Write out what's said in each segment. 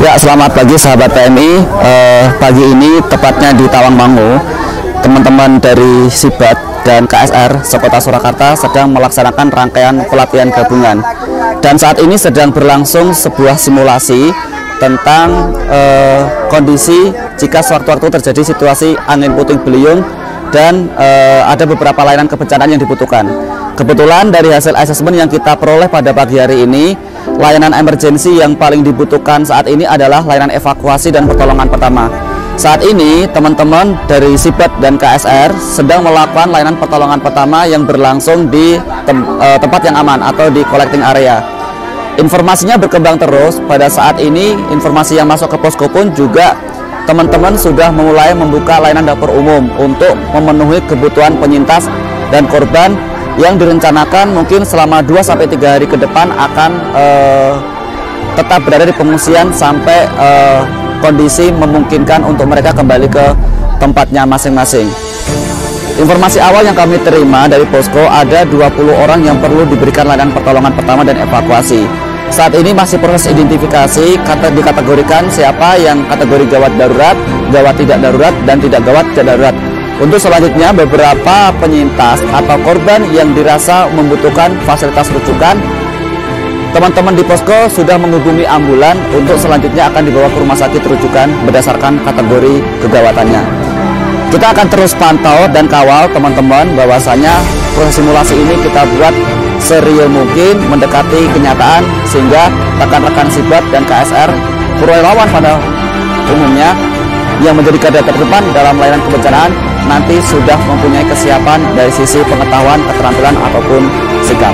Ya, selamat pagi sahabat PMI. Pagi ini tepatnya di Tawangmangu, teman-teman dari Sibat dan KSR Sekota Surakarta sedang melaksanakan rangkaian pelatihan gabungan. Dan saat ini sedang berlangsung sebuah simulasi tentang kondisi jika sewaktu-waktu terjadi situasi angin puting beliung dan ada beberapa layanan kebencanaan yang dibutuhkan. Kebetulan dari hasil asesmen yang kita peroleh pada pagi hari ini, layanan emergensi yang paling dibutuhkan saat ini adalah layanan evakuasi dan pertolongan pertama. Saat ini teman-teman dari Sibat dan KSR sedang melakukan layanan pertolongan pertama yang berlangsung di tempat yang aman atau di collecting area. Informasinya berkembang terus. Pada saat ini informasi yang masuk ke posko pun juga teman-teman sudah mulai membuka layanan dapur umum untuk memenuhi kebutuhan penyintas dan korban yang direncanakan mungkin selama 2-3 hari ke depan akan tetap berada di pengungsian sampai kondisi memungkinkan untuk mereka kembali ke tempatnya masing-masing. Informasi awal yang kami terima dari posko ada 20 orang yang perlu diberikan layanan pertolongan pertama dan evakuasi. Saat ini masih proses identifikasi, dikategorikan siapa yang kategori gawat darurat, gawat tidak darurat, dan tidak gawat tidak darurat. Untuk selanjutnya beberapa penyintas atau korban yang dirasa membutuhkan fasilitas rujukan, teman-teman di posko sudah menghubungi ambulan untuk selanjutnya akan dibawa ke rumah sakit rujukan berdasarkan kategori kegawatannya. Kita akan terus pantau dan kawal teman-teman bahwasanya proses simulasi ini kita buat serial mungkin mendekati kenyataan sehingga rekan-rekan Sibat dan KSR relawan pada umumnya yang menjadi garda terdepan dalam layanan kebencanaan nanti sudah mempunyai kesiapan dari sisi pengetahuan, keterampilan ataupun sikap.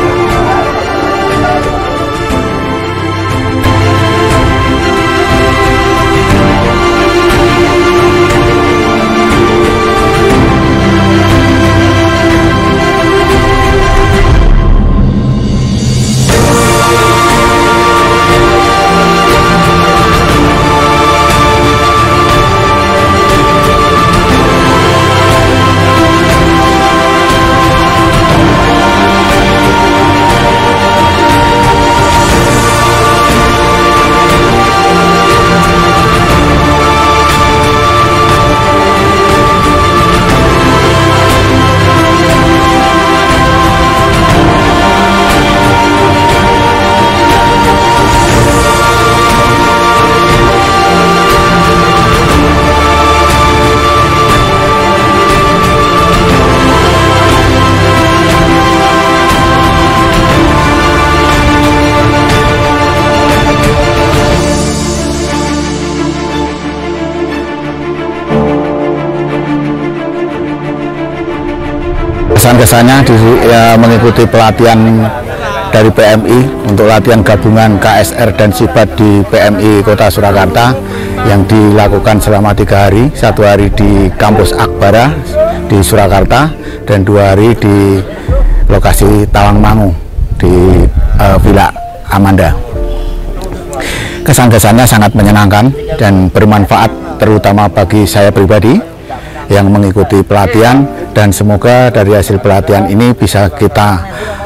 Kesannya mengikuti pelatihan dari PMI untuk latihan gabungan KSR dan Sibat di PMI Kota Surakarta yang dilakukan selama 3 hari, 1 hari di kampus Akbara di Surakarta dan 2 hari di lokasi Tawangmangu di Villa Amanda. Kesan-kesannya sangat menyenangkan dan bermanfaat terutama bagi saya pribadi yang mengikuti pelatihan, dan semoga dari hasil pelatihan ini bisa kita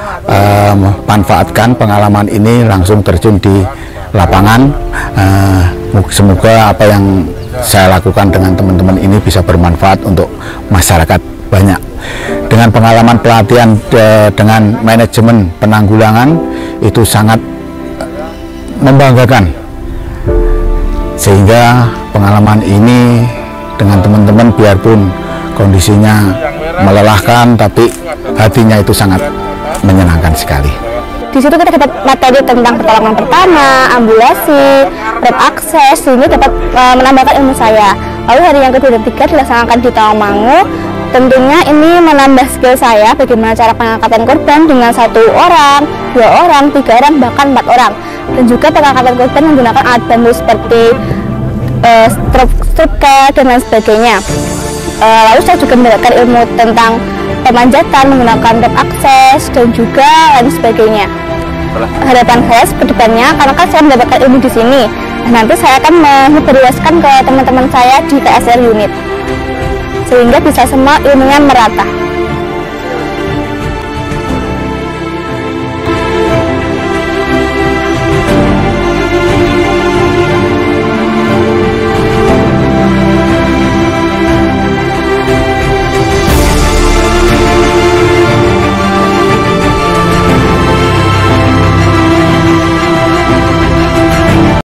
manfaatkan pengalaman ini langsung terjun di lapangan. Semoga apa yang saya lakukan dengan teman-teman ini bisa bermanfaat untuk masyarakat banyak. Dengan pengalaman pelatihan dengan manajemen penanggulangan itu sangat membanggakan, sehingga pengalaman ini dengan teman-teman biarpun kondisinya melelahkan, tapi hatinya itu sangat menyenangkan sekali. Di situ kita dapat materi tentang pertolongan pertama, ambulasi, rem akses, sehingga dapat menambahkan ilmu saya. Lalu hari yang kedua dan ketiga dilaksanakan di Tawangmangu. Tentunya ini menambah skill saya bagaimana cara pengangkatan korban dengan 1 orang, 2 orang, 3 orang, bahkan 4 orang. Dan juga pengangkatan korban menggunakan alat bantu seperti strupcare dan lain sebagainya. Lalu saya juga mendapatkan ilmu tentang pemanjatan menggunakan rem akses dan juga lain sebagainya. Harapan saya ke depannya, karena kan saya mendapatkan ilmu di sini, nanti saya akan menyebarluaskan ke teman-teman saya di KSR unit sehingga bisa semua ilmunya merata.